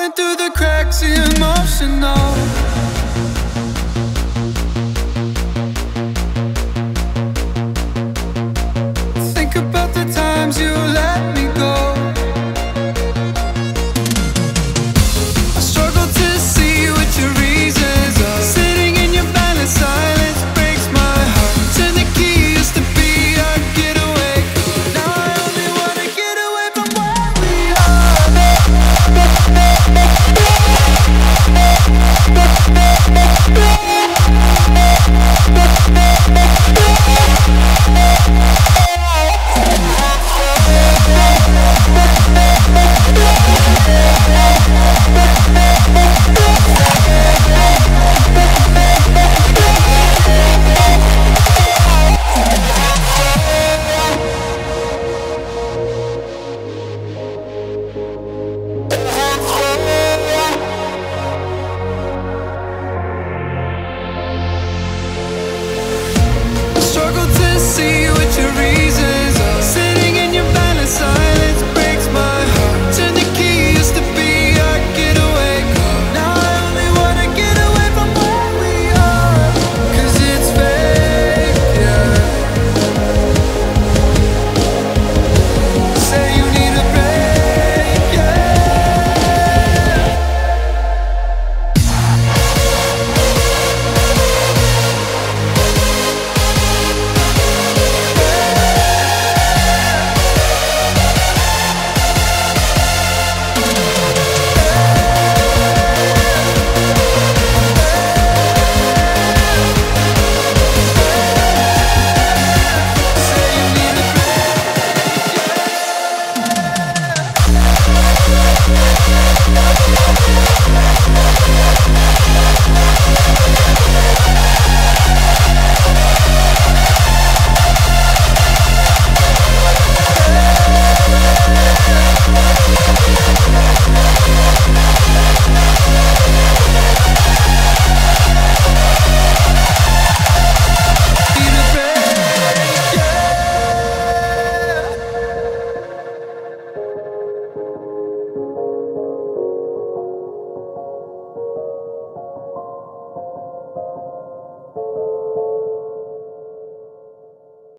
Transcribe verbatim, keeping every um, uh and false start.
falling through the cracks, emotional. Think about the times you let me go. I struggle to see what your reasons are. Sitting in your violent silence breaks my heart. Turn the key, used to be I'd get away. Now I only wanna get away from where we are.